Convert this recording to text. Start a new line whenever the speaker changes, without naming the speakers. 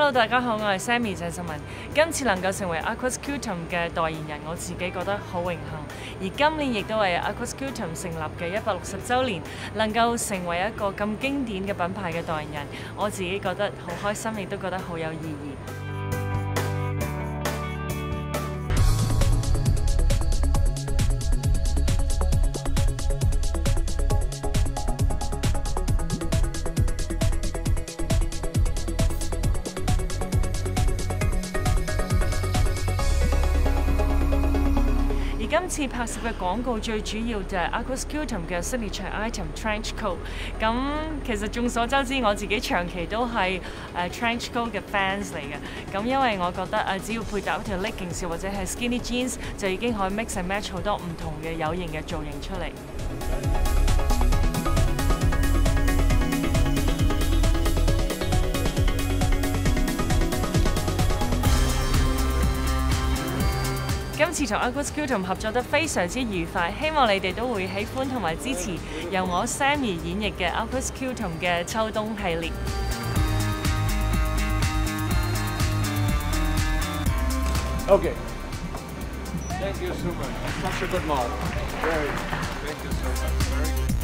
Hello， 大家好，我係 Sammy 鄭秀文。今次能夠成為 Aquascutum 嘅代言人，我自己覺得好榮幸。而今年亦都係 Aquascutum 成立嘅160週年，能夠成為一個咁經典嘅品牌嘅代言人，我自己覺得好開心，亦都覺得好有意義。今次拍攝嘅廣告最主要就係 Aquascutum 嘅 signature item trench coat。咁其實眾所周知，我自己長期都係trench coat 嘅 fans 嚟嘅。咁因為我覺得只要配搭一條 leggings 或者係 skinny jeans， 就已經可以 mix and match 好多唔同嘅有型嘅造型出嚟。今次同 Aquascutum 合作得非常之愉快，希望你哋都會喜歡同埋支持由我 Sammy 演繹嘅 Aquascutum 嘅秋冬系列。
Okay. Thank you so much. Such a good model. Very. Thank you so much. Very good.